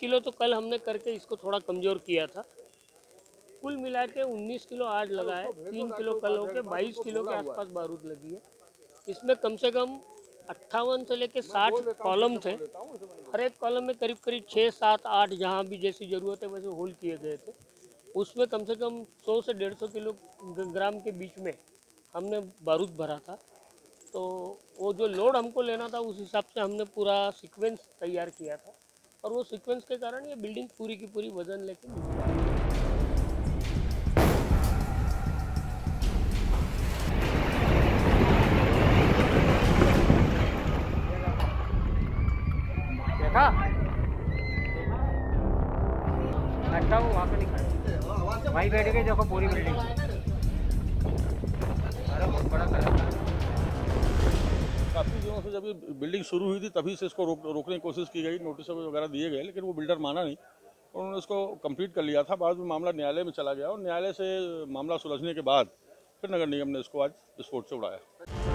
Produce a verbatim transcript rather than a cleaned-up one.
Kilo तो कल हमने करके इसको थोड़ा कमज़ोर किया था। कुल मिला के उन्नीस किलो आज लगा है, तीन किलो कल हो के बाईस किलो के आसपास बारूद लगी है। इसमें कम से कम अट्ठावन से लेके साठ कॉलम थे। हर एक कॉलम में करीब करीब छः सात आठ जहाँ भी जैसी ज़रूरत है वैसे होल किए गए थे। उसमें कम से कम सौ से डेढ़ सौ किलो ग्राम के बीच में हमने बारूद भरा था। तो वो जो लोड हमको लेना था उस हिसाब से हमने पूरा सीक्वेंस तैयार किया था और वो सीक्वेंस के कारण ये बिल्डिंग पूरी की पूरी वजन लेके देखा अच्छा वो वहाँ पे नहीं खड़ा, वहीं बैठ के देखो पूरी बिल्डिंग। अरे बहुत बड़ा करा। काफ़ी दिनों से जब ये बिल्डिंग शुरू हुई थी तभी से इसको रोक रोकने की कोशिश की गई, नोटिस वगैरह दिए गए, लेकिन वो बिल्डर माना नहीं। उन्होंने इसको कंप्लीट कर लिया था। बाद में मामला न्यायालय में चला गया और न्यायालय से मामला सुलझने के बाद फिर नगर निगम ने इसको आज विस्फोट से उड़ाया।